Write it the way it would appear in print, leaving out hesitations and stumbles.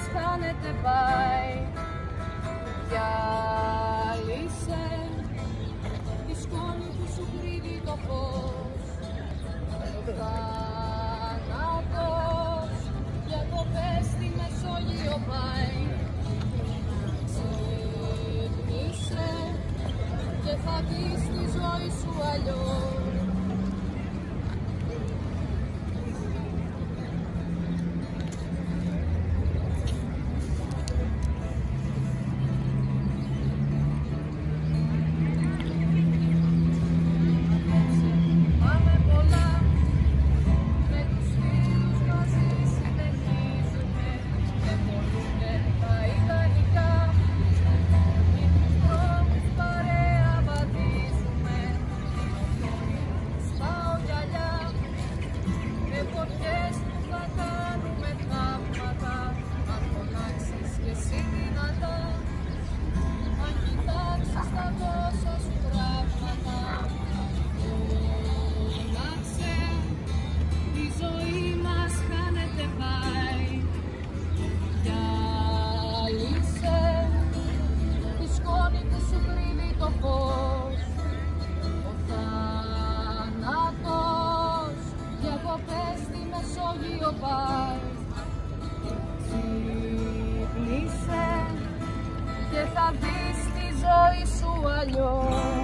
χάνεται πάει. Διάλυσε τη σκόνη που σου κρύβει το φως. Ο θάνατος διακοπές στη Μεσόγειο πάει. Ξύπνησε και θα δεις τη ζωή σου αλλιώς. Ξύπνησε και θα δεις τη ζωή σου αλλιώς.